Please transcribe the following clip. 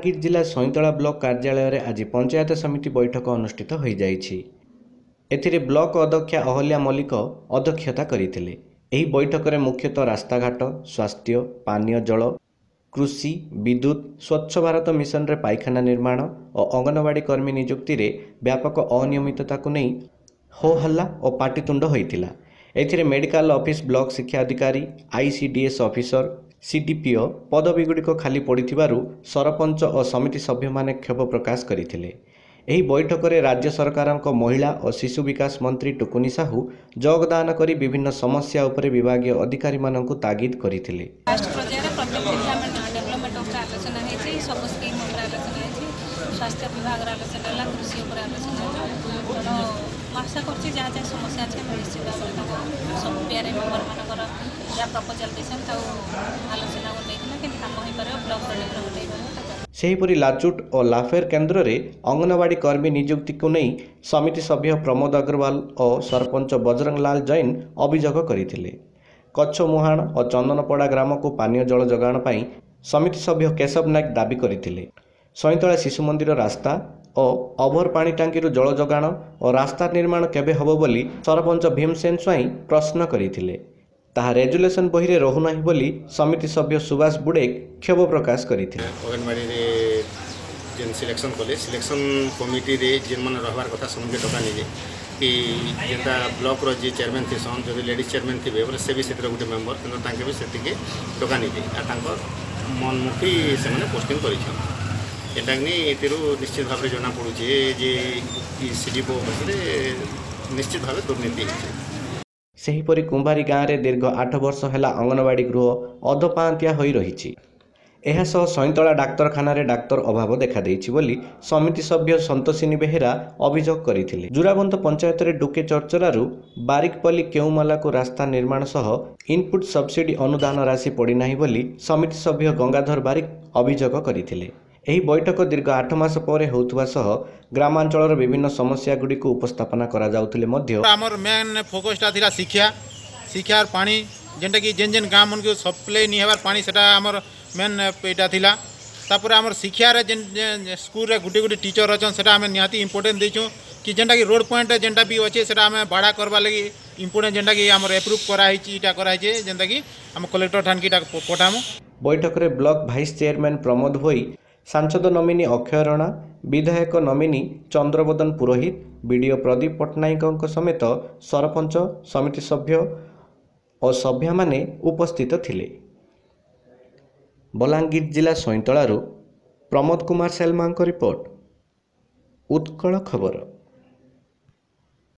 बलांगीर जिला सईतला ब्लॉक कार्यालय रे आज पंचायत समिति बैठक अनुष्ठित हो जाइछि। एथिरे ब्लॉक अध्यक्षा अहल्या मल्लिक अध्यक्षता करथिले। एही बैठक रे मुख्यतः रास्ताघाट, स्वास्थ्य, पानीय जल, कृषि, विद्युत, स्वच्छ भारत मिशन रे पायखाना निर्माण और अंगनवाड़ी कर्मी नियुक्ति रे व्यापक अनियमितता को नहीं हो हल्ला और पाटितुंड होइतिला। एथिरे मेडिकल ऑफिस, ब्लॉक शिक्षा अधिकारी, आईसीडीएस ऑफिसर, सीडीपीओ पदवीगुड़िक खाली पड़िथिबारु सरपंच और समिति सभ्य माने क्षोभ प्रकाश करथिले। एही बैठक रे राज्य सरकारक महिला और शिशु विकास मंत्री टुकुनी साहू योगदान करी विभिन्न समस्या उपरे विभागीय अधिकारी मानकु तागिद करथिले। फास्ट पर्यायर प्रत्येक डेवलपमेंट उपर आलोचना हेछि, सब स्कीम उपर आलोचना हेछि, स्वास्थ्य विभाग आलोचना होला, कृषि उपर आलोचना होला। आशा करछि जहाँ जहाँ समस्या अछि निश्चित भाव सब पेयर मेंबर मानकर या प्रपोजल देसन त आलोचना को लेकिन केन काम होई पारे ब्लॉक डेवलपमेंट होई पारे। सेहीपरि लाचुट और लाफेर केन्द्र रे अंगनवाड़ी कर्मी नियुक्ति को नहीं समिति सभ्य प्रमोद अग्रवाल और सरपंच बजरंग लाल जैन अभियोग करथिले। कच्छ मुहाण और चंदनपड़ा ग्राम को पानीय जल जोगाण पाई समिति सभ्य केशव नायक दाबी करथिले। सईतला शिशु मंदिर रास्ता और ओभर पानी टांकी जल जोगाण और रास्ता निर्माण केबे हबो बोली सरपंच भीमसेन स्वाई प्रश्न करथिले। ताहा रेजुलेशन बही रे रहु नाही बोली समिति सभ्य सुभाष बुड़े क्षोभ प्रकाश करथिले। अंगनवाड़ी रे जेन सिलेक्शन कले सिलेक्शन कमिटी रे जेन मन रहबार कथा समझे टका निजे कि जेता ब्लॉक रो जे चेयरमैन थिसन जदि लेडीज चेयरमैन थिबे बोले से भी सेतिर गुटे मेंबर किंतु तांके भी सेतिके टका निजे आ तांकर मनमुखी से माने पोस्टिंग करिछन। एटागनी एतिरु निश्चित भाव जना पड़ुचे जे सीडीपो बसरे निश्चित भाव दुर्नीति है। सेहीपरि कुंभारी गाँव में दीर्घ 8 वर्ष है अंगनवाड़ी गृह अधपांतिया हो रही। यह सईतला डाक्तरखाना डाक्तर अभाव देखा देइछि बोली समिति सभ्य संतोषिनी बेहेरा अभियोग करथिले। जुराबंत पंचायत रे डुके चर्चरारु बारिकपल्ली केउमाला को रास्ता निर्माण सह इनपुट सब्सिडी अनुदान राशि पड़ी नाही बोली समिति सभ्य गंगाधर बारिक अभियोग करथिले। एही बैठक दीर्घ 8 मास परे होउथबा सह ग्रामांचलर विभिन्न समस्या गुडी को उपस्थापना करा जाउथिले मध्य हमर मेन फोकसटा थिला शिक्षा और पानी जेंटा कि जेन जेन गाँव मन के सप्लाई नहीं हेबार पानी सेटा हमर मेन एटा थिला। तापर हमर शिक्षा रे जेन स्कूल रे गुटी गुटी टीचर अछन सेटा हमें निहाती इंपोर्टेंट देछु कि जेंटा कि रोड पॉइंट जेंटा भी अच्छे सेटा हमें बाड़ा करबा लगी इंपोर्टेंट जेंटा कि हमर अप्रूव कराई छि इटा कराई छि जेंटा कि हम कलेक्टर ठान की पठामु। बैठक रे block vice chairman Pramod Bhoi, सांसद नमिनी अक्षय राणा, विधायक नमिनी चंद्रबदन पुरोहित, बीडीओ प्रदीप पट्टनायक समेत सरपंच, समिति सभ्य और सभ्य माने उपस्थित थिले। बलांगीर जिला सईतलारू प्रमोद कुमार सेलमा रिपोर्ट, उत्कल खबर।